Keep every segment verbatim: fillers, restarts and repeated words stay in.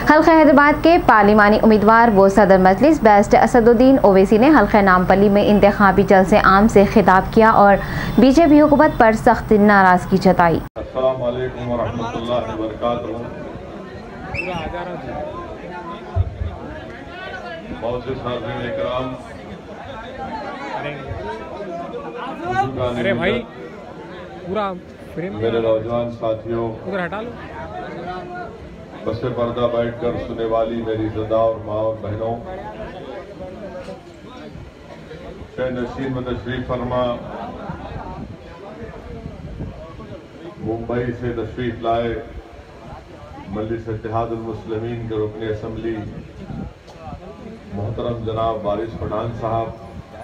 हल्का हैदराबाद के पार्लिमानी उम्मीदवार व सदर मजलिस बैरिस्टर असद उद्दीन ओवैसी ने हल्का नामपल्ली में इंतखाबी जलसे आम से खिताब किया और बीजेपी हुकूमत पर सख्त नाराजगी जताई। अस्सलाम वालेकुम व रहमतुल्लाहि व बरकातुहू। बहुत से साथी इकराम, अरे भाई पूरा मेरे नौजवान साथियों, उधर हटा लो। बसे पर्दा बैठकर सुने वाली मेरी ज़दा और माँ और बहनों, शह नशीन में तशरीफ फरमा मुंबई से तशरीफ लाए मजलिस इत्तेहादुल मुस्लिमीन के रुकन असम्बली मोहतरम जनाब वारिस पठान साहब,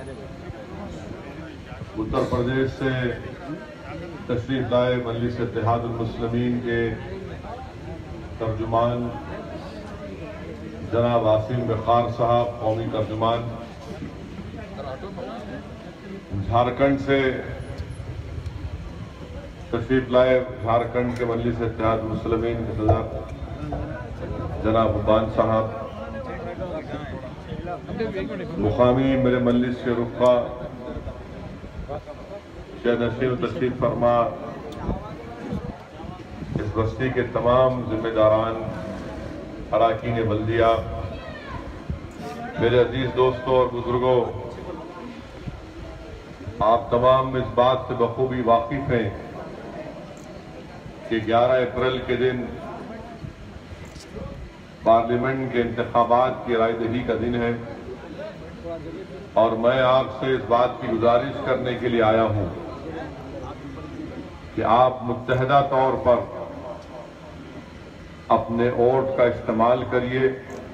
उत्तर प्रदेश से तशरीफ लाए मजलिस इत्तेहादुल मुस्लिमीन के तर्जुमान जनाब आसिम गफ्फार साहब, कौमी तर्जुमान, झारखंड से तशरीफ लाए झारखंड के मजलिस इत्तेहादुल मुस्लिमीन के सदर जनाब उद्दीन साहब, मुकामी मेरे मजलिस के रुखा शह नशीन तशरीफ फरमा इस बस्ती के तमाम जिम्मेदारान, अराकीन बल्दिया, मेरे अजीज दोस्तों और बुजुर्गों, आप तमाम इस बात से बखूबी वाकिफ हैं कि ग्यारह अप्रैल के दिन पार्लियामेंट के इंतखाबात की रायदही का दिन है और मैं आपसे इस बात की गुजारिश करने के लिए आया हूं कि आप मुत्तहदा तौर पर अपने वोट का इस्तेमाल करिए।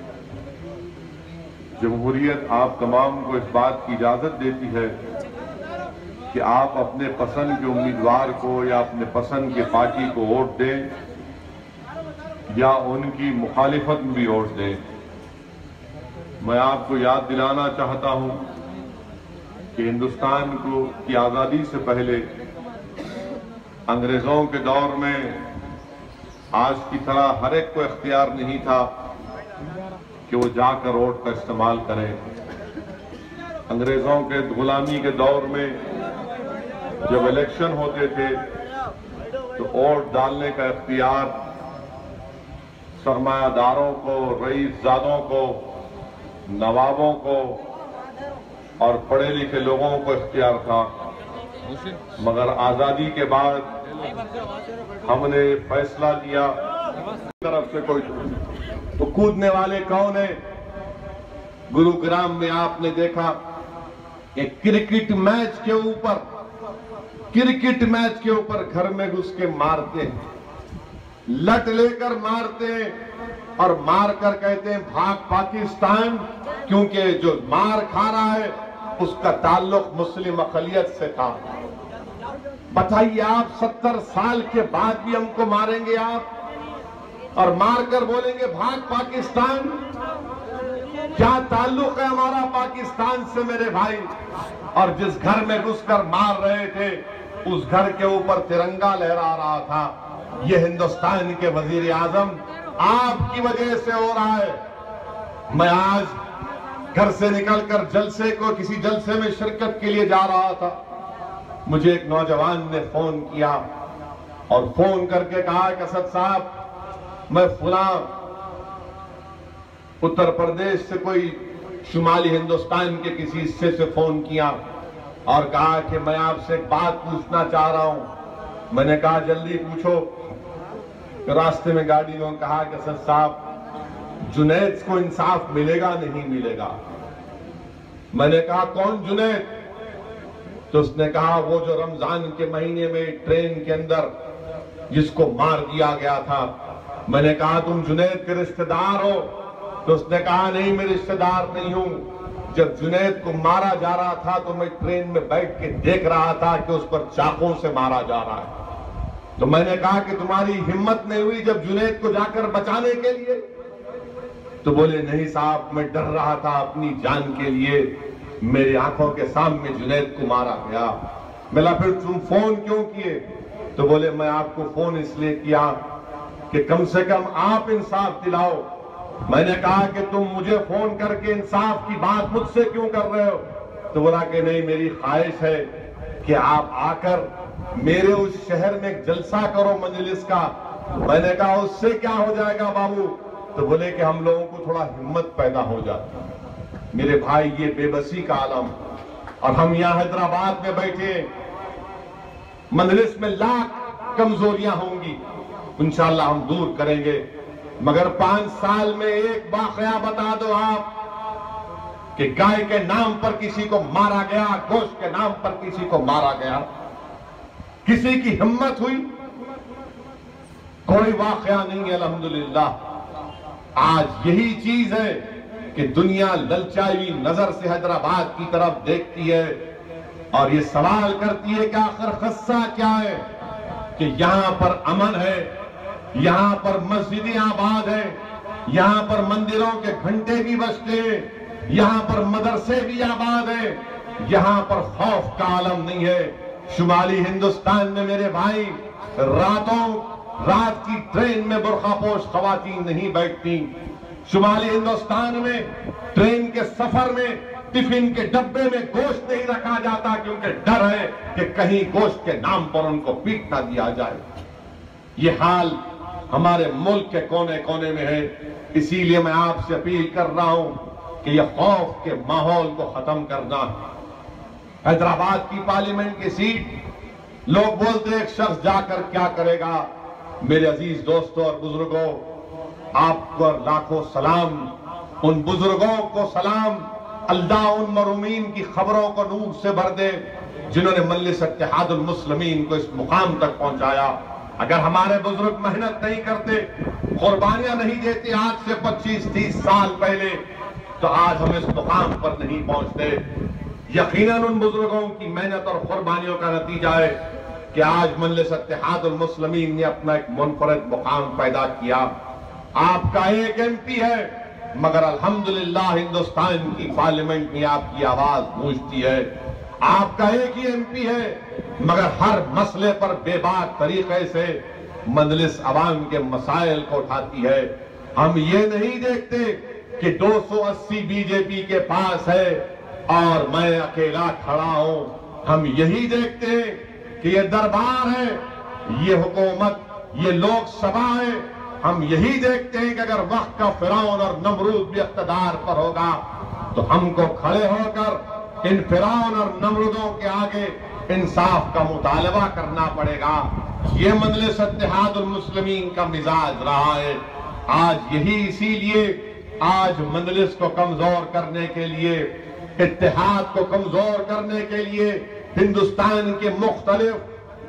जमहूरियत आप तमाम को इस बात की इजाजत देती है कि आप अपने पसंद के उम्मीदवार को या अपने पसंद के पार्टी को वोट दें या उनकी मुखालिफत में भी वोट दें। मैं आपको याद दिलाना चाहता हूं कि हिंदुस्तान को की आज़ादी से पहले अंग्रेजों के दौर में आज की तरह हर एक को इख्तियार नहीं था कि वो जाकर वोट का इस्तेमाल करें। अंग्रेजों के गुलामी के दौर में जब इलेक्शन होते थे तो वोट डालने का इख्तियार सरमायादारों को, रईसजादों को, नवाबों को और पढ़े लिखे लोगों को इख्तियार था। मगर आजादी के बाद हमने फैसला किया तरफ से कोई तो कूदने वाले कौन है। गुरुग्राम में आपने देखा कि क्रिकेट मैच के ऊपर क्रिकेट मैच के ऊपर घर में घुस के मारते हैं, लट लेकर मारते हैं और मार कर कहते हैं भाग पाकिस्तान, क्योंकि जो मार खा रहा है उसका ताल्लुक मुस्लिम अक़लियत से था। बताइए आप सत्तर साल के बाद भी हमको मारेंगे आप और मारकर बोलेंगे भाग पाकिस्तान? क्या ताल्लुक है हमारा पाकिस्तान से मेरे भाई? और जिस घर में घुसकर मार रहे थे उस घर के ऊपर तिरंगा लहरा रहा था। यह हिंदुस्तान के वजीर आजम आपकी वजह से हो रहा है। मैं आज घर से निकलकर जलसे को किसी जलसे में शिरकत के लिए जा रहा था। मुझे एक नौजवान ने फोन किया और फोन करके कहा कि असद साहब, मैं फुला उत्तर प्रदेश से कोई शुमाली हिंदुस्तान के किसी हिस्से से फोन किया और कहा कि मैं आपसे एक बात पूछना चाह रहा हूं। मैंने कहा जल्दी पूछो। तो रास्ते में गाड़ी में कहा कि असद साहब, जुनैद को इंसाफ मिलेगा नहीं मिलेगा? मैंने कहा कौन जुनैद? तो उसने कहा वो जो रमजान के महीने में ट्रेन के अंदर जिसको मार दिया गया था। मैंने कहा तुम जुनैद के रिश्तेदार हो? तो उसने कहा नहीं, मैं रिश्तेदार नहीं हूं। जब जुनैद को मारा जा रहा था तो मैं ट्रेन में बैठ के देख रहा था कि उस पर चाकू से मारा जा रहा है। तो मैंने कहा कि तुम्हारी हिम्मत नहीं हुई जब जुनैद को जाकर बचाने के लिए? तो बोले नहीं साहब, मैं डर रहा था अपनी जान के लिए, मेरी आंखों के सामने जुनैद को मारा गया। मिला फिर तुम फोन क्यों किए? तो बोले मैं आपको फोन इसलिए किया कि कम से कम आप इंसाफ दिलाओ मैंने कहा कि तुम मुझे फोन करके इंसाफ की बात मुझसे क्यों कर रहे हो? तो बोला कि नहीं, मेरी ख्वाहिश है कि आप आकर मेरे उस शहर में एक जलसा करो मजलिस का। मैंने कहा उससे क्या हो जाएगा बाबू? तो बोले कि हम लोगों को थोड़ा हिम्मत पैदा हो जाती है। मेरे भाई, ये बेबसी का आलम, और हम यहां हैदराबाद में बैठे, मजलिस में लाख कमजोरियां होंगी, इंशाअल्लाह हम दूर करेंगे। मगर पांच साल में एक वाकया बता दो आप कि गाय के नाम पर किसी को मारा गया, गोश्त के नाम पर किसी को मारा गया, किसी की हिम्मत हुई? कोई वाकया नहीं। अल्हम्दुलिल्लाह आज यही चीज है कि दुनिया ललचाई हुई नजर से हैदराबाद की तरफ देखती है और ये सवाल करती है कि आखिर खस्सा क्या है कि यहां पर अमन है, यहां पर मस्जिदें आबाद है, यहां पर मंदिरों के घंटे भी बजते हैं, यहां पर मदरसे भी आबाद है, यहां पर खौफ का आलम नहीं है। शुमाली हिंदुस्तान में मेरे भाई रातों रात की ट्रेन में बुर्खापोश खवातीन नहीं बैठती। शुमाली हिंदुस्तान में ट्रेन के सफर में टिफिन के डब्बे में गोश्त नहीं रखा जाता क्योंकि डर है कि कहीं गोश्त के नाम पर उनको पीट ना दिया जाए। ये हाल हमारे मुल्क के कोने कोने में है। इसीलिए मैं आपसे अपील कर रहा हूं कि यह खौफ के माहौल को खत्म करना है। हैदराबाद की पार्लियामेंट की सीट, लोग बोलते हैं एक शख्स जाकर क्या करेगा। मेरे अजीज दोस्तों और बुजुर्गों, आपको लाखों सलाम, उन बुजुर्गों को सलाम, अल्लाह उन मरूमीन की खबरों को नूर से भर दे जिन्होंने मजलिस इत्तेहादुल मुस्लिमीन को इस मुकाम तक पहुंचाया। अगर हमारे बुजुर्ग मेहनत नहीं करते, कुर्बानियां नहीं देते आज से पच्चीस तीस साल पहले, तो आज हम इस मुकाम पर नहीं पहुंचते। यकीनन उन बुजुर्गों की मेहनत और कुर्बानियों का नतीजा है कि आज मजलिस इत्तेहादुल मुस्लिमीन ने अपना एक मुनफरद मुकाम पैदा किया। आपका एक एमपी है, मगर अल्हम्दुलिल्लाह हिंदुस्तान की पार्लियामेंट में आपकी आवाज गूंजती है। आपका एक ही एमपी है, मगर हर मसले पर बेबाक तरीके से मजलिस अवाम के मसाइल को उठाती है। हम ये नहीं देखते कि दो सौ अस्सी बीजेपी के पास है और मैं अकेला खड़ा हूं। हम यही देखते हैं कि ये दरबार है, ये हुकूमत, ये लोकसभा है। हम यही देखते हैं कि अगर वक्त का फिरौन और नमरूद भी इख्तिदार पर होगा तो हमको खड़े होकर इन फिरौन और नमरूदों के आगे इंसाफ का मुतालबा करना पड़ेगा। ये मजलिस इत्तेहादुल मुस्लिमीन का मिजाज रहा है। आज यही इसीलिए आज मजलिस को कमजोर करने के लिए, इत्तेहाद को कमजोर करने के लिए हिंदुस्तान के मुख्तलिफ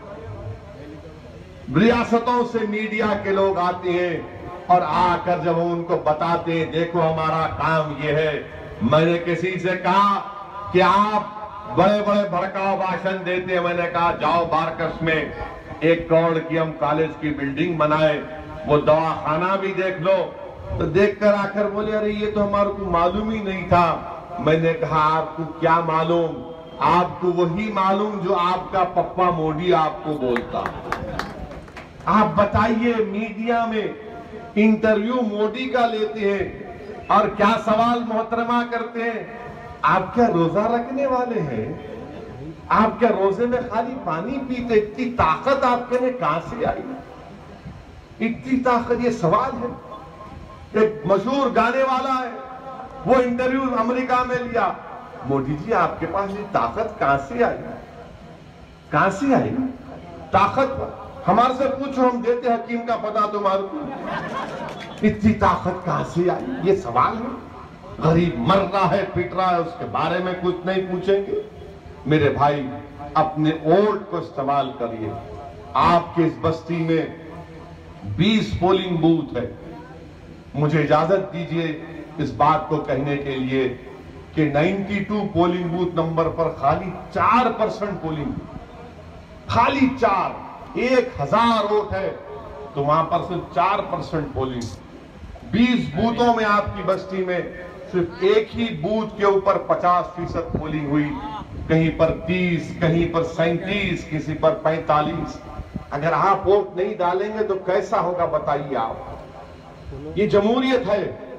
रियासतों से मीडिया के लोग आते हैं और आकर जब उनको बताते हैं देखो हमारा काम ये है। मैंने किसी से कहा कि आप बड़े बड़े भड़काऊ भाषण देते हैं। मैंने कहा जाओ बारकस में एक करोड़ की हम कॉलेज की बिल्डिंग बनाए, वो दवाखाना भी देख लो। तो देखकर आकर बोले अरे ये तो हमारे को मालूम ही नहीं था। मैंने कहा आपको क्या मालूम? आपको वही मालूम जो आपका पप्पा मोदी आपको बोलता। आप बताइए, मीडिया में इंटरव्यू मोदी का लेते हैं और क्या सवाल मोहतरमा करते हैं, आप क्या रोजा रखने वाले हैं? आप क्या रोजे में खाली पानी पीते? इतनी ताकत आपके में कहां से आई? इतनी ताकत, ये सवाल है। एक मशहूर गाने वाला है, वो इंटरव्यू अमेरिका में लिया। मोदी जी आपके पास ये ताकत कहां से आई? कहां से आई ताकत? हमारे से पूछो, हम देते हकीम का पता तुम्हारे को। इतनी ताकत कहां से आई, ये सवाल है। गरीब मर रहा है, पिट रहा है, उसके बारे में कुछ नहीं पूछेंगे। मेरे भाई, अपने वोट को इस्तेमाल करिए। आपके इस बस्ती में बीस पोलिंग बूथ है। मुझे इजाजत दीजिए इस बात को कहने के लिए कि बानवे पोलिंग बूथ नंबर पर खाली चार परसेंट पोलिंग, खाली चार, एक हजार वोट है तो वहां पर सिर्फ चार परसेंट पोलिंग। बीस बूथों में आपकी बस्ती में सिर्फ एक ही बूथ के ऊपर पचास फीसद पोलिंग हुई, कहीं पर तीस, कहीं पर सैंतीस, किसी पर पैंतालीस। अगर आप वोट नहीं डालेंगे तो कैसा होगा बताइए आप? ये जमहूरियत है,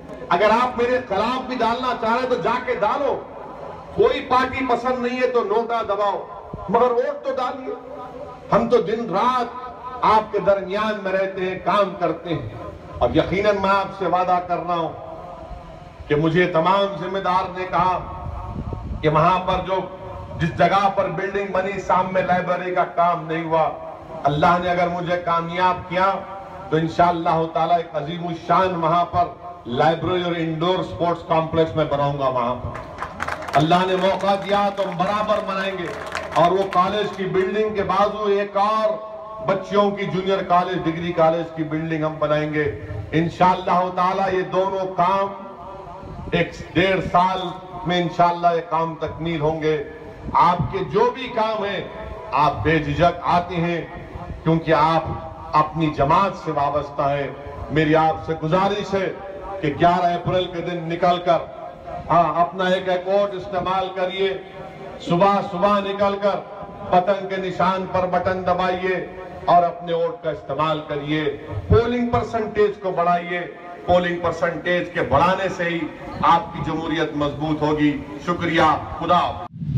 अगर आप मेरे खिलाफ भी डालना चाह रहे तो जाके डालो, कोई पार्टी पसंद नहीं है तो नोटा दबाओ, मगर वोट तो डालिए। हम तो दिन रात आपके दरमियान में रहते हैं, काम करते हैं। और यकीनन मैं आपसे वादा कर रहा हूं कि मुझे तमाम जिम्मेदार ने कहा कि वहां पर जो जिस जगह पर बिल्डिंग बनी सामने लाइब्रेरी का काम नहीं हुआ, अल्लाह ने अगर मुझे कामयाब किया तो इंशाअल्लाह ताला एक अजीम शान वहां पर लाइब्रेरी और इंडोर स्पोर्ट्स कॉम्प्लेक्स में बनाऊंगा। वहां पर अल्लाह ने मौका दिया तो हम बराबर बनाएंगे। और वो कॉलेज की बिल्डिंग के बाजू एक और बच्चियों की जूनियर कॉलेज, डिग्री कॉलेज की बिल्डिंग हम बनाएंगे इंशाअल्लाह ताला। ये दोनों काम एक डेढ़ साल में इंशाअल्लाह ये काम तकमील होंगे। आपके जो भी काम है आप बेझिझक आते हैं, क्योंकि आप अपनी जमात से वाबस्ता है। मेरी आपसे गुजारिश है कि ग्यारह अप्रैल के दिन निकलकर हाँ अपना एक एक वोट इस्तेमाल करिए। सुबह सुबह निकलकर पतंग के निशान पर बटन दबाइए और अपने वोट का इस्तेमाल करिए। पोलिंग परसेंटेज को बढ़ाइए। पोलिंग परसेंटेज के बढ़ाने से ही आपकी जमहूरियत मजबूत होगी। शुक्रिया। खुदा।